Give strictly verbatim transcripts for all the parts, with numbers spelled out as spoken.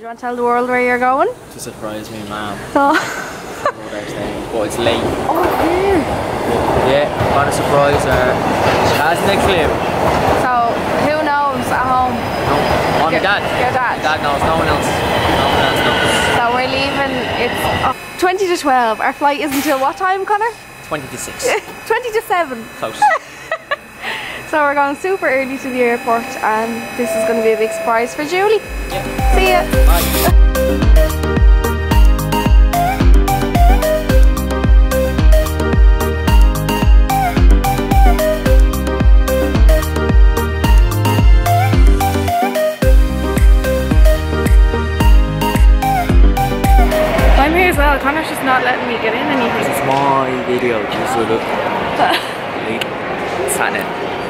you want to tell the world where you're going? To surprise me, ma'am. Oh. But it's late. Oh, here. Yeah, I'm gonna surprise her. She hasn't a clue. So, who knows at home? No, oh, my dad. Your dad? My dad knows, no one else. No one else knows. So we're leaving, it's oh, twenty to twelve. Our flight is until what time, Connor? twenty to six. twenty to seven. Close. So we're going super early to the airport and this is going to be a big surprise for Julie. Yeah. See ya. Bye. I'm here as well. Connor's just not letting me get in anything. It's my video, just look. Sat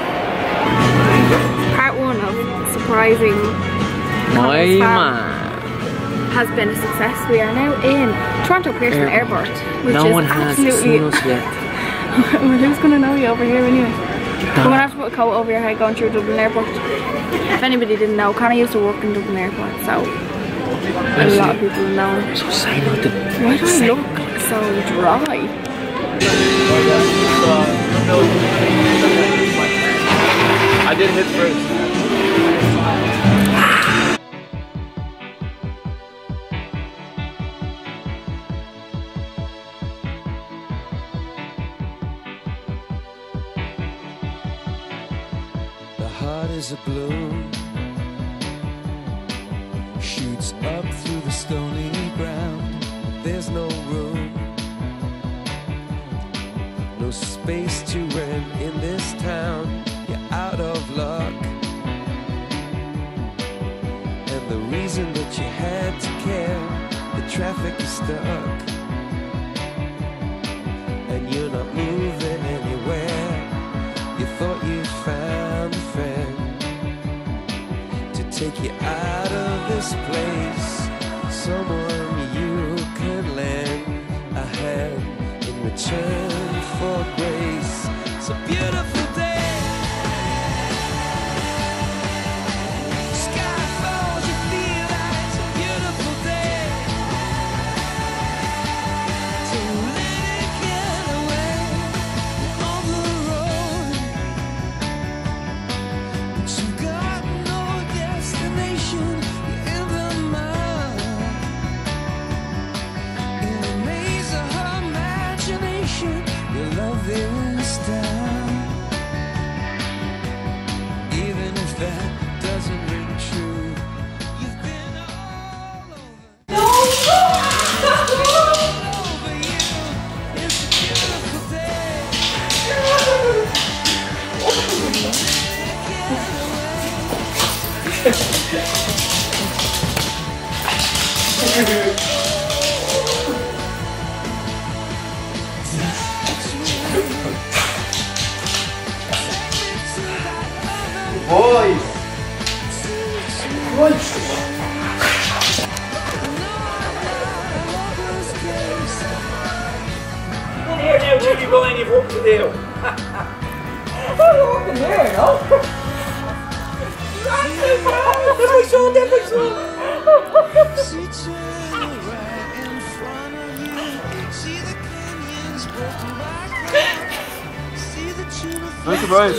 Part one of surprising my man has been a success. We are now in Toronto Pearson Airport, which no is one has absolutely. seen us yet. Well, who's gonna know you over here anyway? We're gonna have to put a coat over your head going through Dublin Airport. If anybody didn't know, Connor used to work in Dublin Airport, so a lot of people know. So say nothing. Why do I look so dry? I did hit first. The heart is a balloon, shoots up through the stony ground. There's no room, no space to rent in this town. You're out of luck, and the reason that you had to care, the traffic is stuck, and you're not moving anywhere. You thought you found a friend to take you out of this place, someone you can lend a hand in return for grace. It's a beautiful day. Sky falls, you feel like it's a beautiful day. To let it get away on the road, but you got no destination. You're in the mud, in a maze of her imagination. Your love is down, even if that doesn't ring true. You've been all over. Over you. It's a beautiful day. Boys! Boys! In here now, Jimmy Boy, you've work to do. I'm working here, no? That's my son, that's my son! Nice surprise.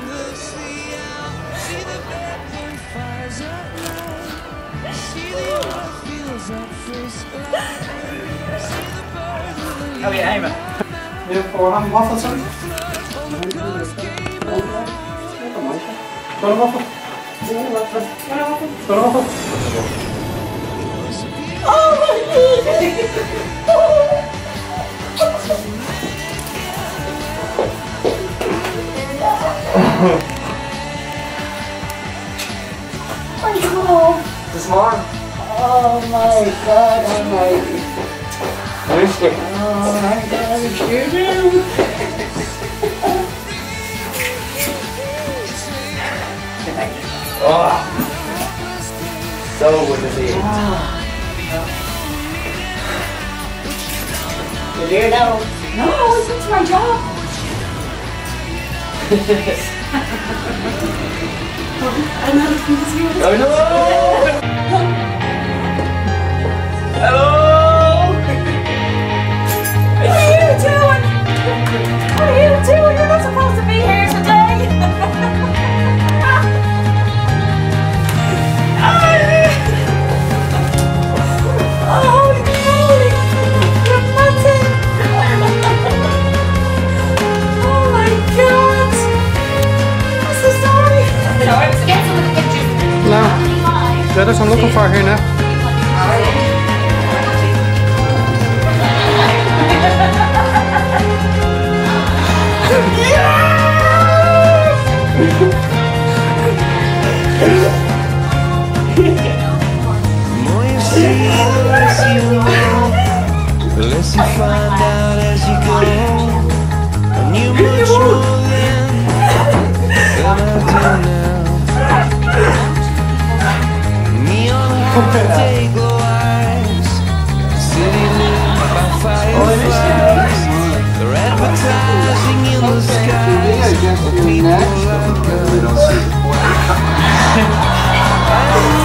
How are you aiming? Yeah, for having waffles, son? Got a waffle? Got a waffle? Got a waffle? Oh my God! This morning? Oh my God, almighty. Missed it. Oh my God, it's you do. Oh, so good to see you. You're there now? No, it's my job. I'm not a piece of you. Oh no! far here now? More you see, the less you know, the less you find out as you go. I knew much more then than I do now. Neon holiday glow eyes, city lit by fireflies. They're advertising in the skies for people like us.